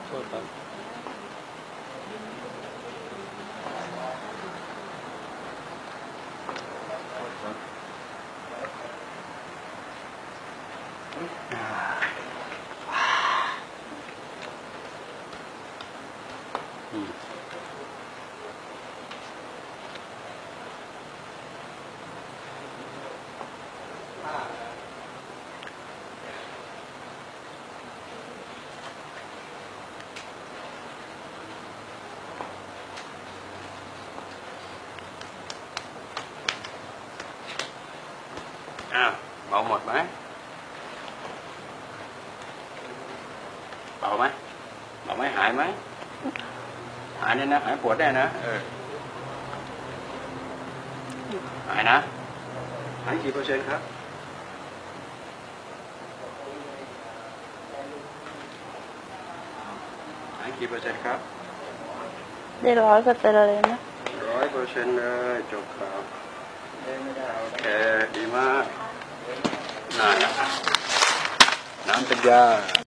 โทษครับเบาหมดไหมเบาไหมเบาไหมหายไหมหายเนี่ยนะหายปวดได้นะหายนะหายกี่เปอร์เซ็นต์ครับหายกี่เปอร์เซ็นต์ครับได้100%เลยนะ 100%เลยจบครับโอเคดีมากน้ำเป็นยา